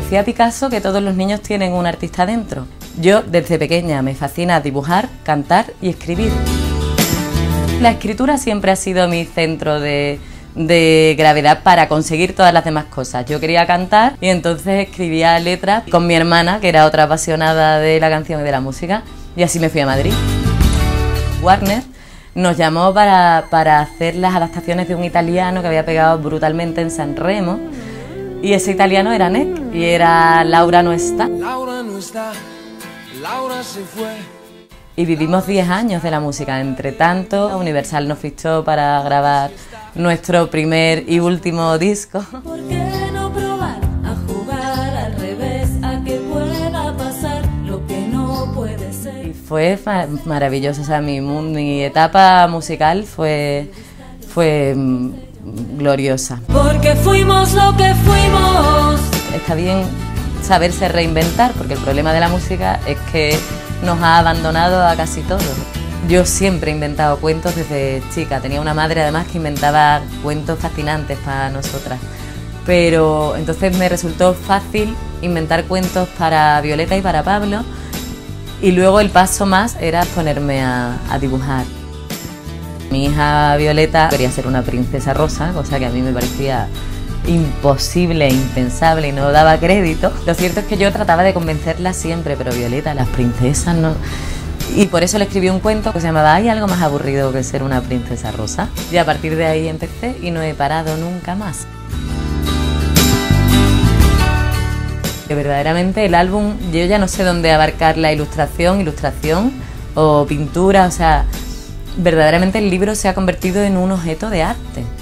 Decía Picasso que todos los niños tienen un artista dentro. Yo desde pequeña me fascina dibujar, cantar y escribir. La escritura siempre ha sido mi centro de gravedad para conseguir todas las demás cosas. Yo quería cantar y entonces escribía letras con mi hermana, que era otra apasionada de la canción y de la música, y así me fui a Madrid. Warner nos llamó para hacer las adaptaciones de un italiano que había pegado brutalmente en San Remo, y ese italiano era Nek, y era Laura no está. Laura no está, Laura se fue. Y vivimos 10 años de la música. Entre tanto, Universal nos fichó para grabar nuestro primer y último disco. ¿Por qué no probar a jugar al revés, a que pueda pasar lo que no puede ser? Y fue maravilloso, o sea, mi etapa musical fue gloriosa. Porque fuimos lo que fuimos. Está bien saberse reinventar, porque el problema de la música es que nos ha abandonado a casi todos. Yo siempre he inventado cuentos desde chica. Tenía una madre además que inventaba cuentos fascinantes para nosotras. Pero entonces me resultó fácil inventar cuentos para Violeta y para Pablo. Y luego el paso más era ponerme a dibujar. Mi hija Violeta quería ser una princesa rosa, cosa que a mí me parecía imposible, impensable y no daba crédito. Lo cierto es que yo trataba de convencerla siempre, pero Violeta, las princesas no... Y por eso le escribí un cuento que se llamaba ¿Hay algo más aburrido que ser una princesa rosa? Y a partir de ahí empecé y no he parado nunca más. Que verdaderamente el álbum, yo ya no sé dónde abarcar la ilustración o pintura, o sea, verdaderamente el libro se ha convertido en un objeto de arte.